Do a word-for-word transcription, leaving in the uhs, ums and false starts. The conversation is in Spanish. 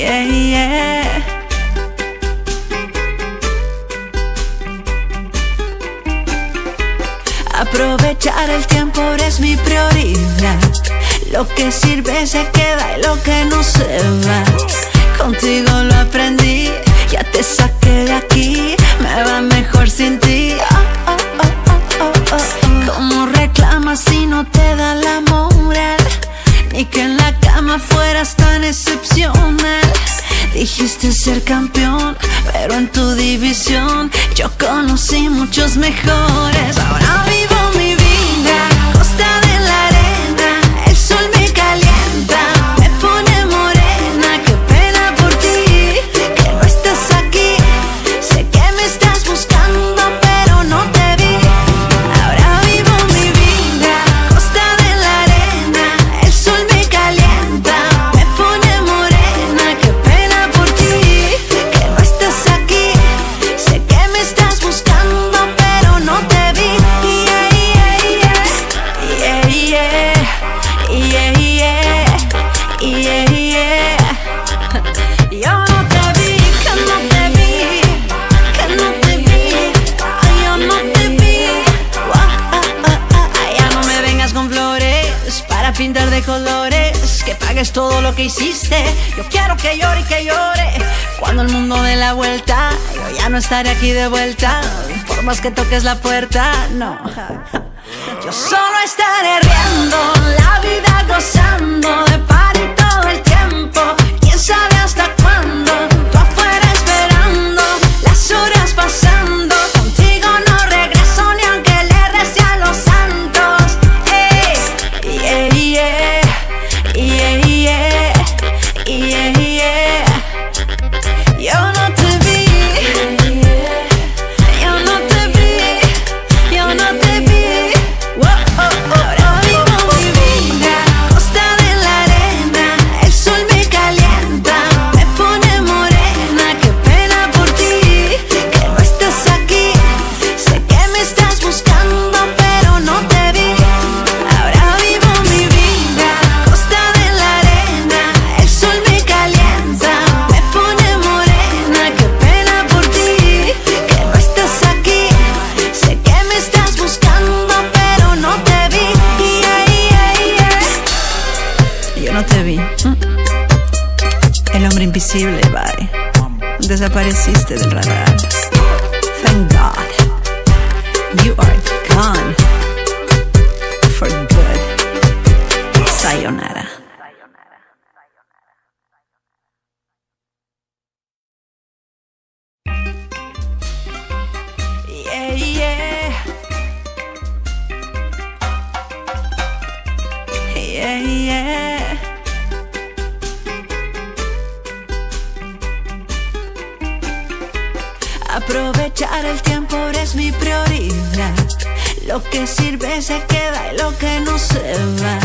Yeah, yeah. Aprovechar el tiempo es mi prioridad. Lo que sirve se queda y lo que no se va. Contigo lo aprendí, ya te saqué de aquí. Me va mejor sin ti. Oh, oh, oh, oh, oh, oh. ¿Cómo reclamas si no te da la moral? Ni que en la cama fueras tan excepcional. Dijiste ser campeón, pero en tu división yo conocí muchos mejores. Ahora vivo mi vida a costa de la arena. El sol me calienta, me pone morena. Qué pena por ti, que no estás aquí. Sé que me estás buscando, pero no te vi. Ahora vivo mi vida a costa de la arena. El sol me calienta, me pone morena. Qué pena por ti, que no estás aquí. Sé que me estás buscando, pero no te vi. Yeah, yeah, yeah. Yeah, yeah. Yeah, yeah. Yeah, yeah. Yo no te vi, que no te vi, que no te vi. Ay, yo no te vi. Oh, oh, oh, oh. Ya no me vengas con flores para pintar de colores. Que pagues todo lo que hiciste. Yo quiero que llore y que llore. Cuando el mundo dé la vuelta, yo ya no estaré aquí de vuelta. Por más que toques la puerta, no. Yo solo estaré riendo, la vida gozando de party todo el tiempo. Quién sabe hasta cuándo, tú afuera esperando, las horas pasando. Contigo no regreso ni aunque le rece a los santos. Ey, yeah, yeah, yeah, yeah, yeah, yeah. Yo no te vi, yo no te vi, yo no te vi. Oh, oh, oh. Ahora vivo mi vida a costa de la arena. El sol me calienta, me pone morena. Qué pena por ti, que no estás aquí. Sé que me estás buscando, pero no te vi. Ahora vivo mi vida a costa de la arena. El sol me calienta, me pone morena. Qué pena por ti, que no estás aquí. Sé que me estás buscando, pero no te vi. Yeah, yeah, yeah. Yo no te vi. El hombre invisible, bye. Desapareciste del radar. Thank God. You are gone. For good. Sayonara. Yeah, yeah. Yeah, yeah. Aprovechar el tiempo es mi prioridad. Lo que sirve se queda y lo que no se va.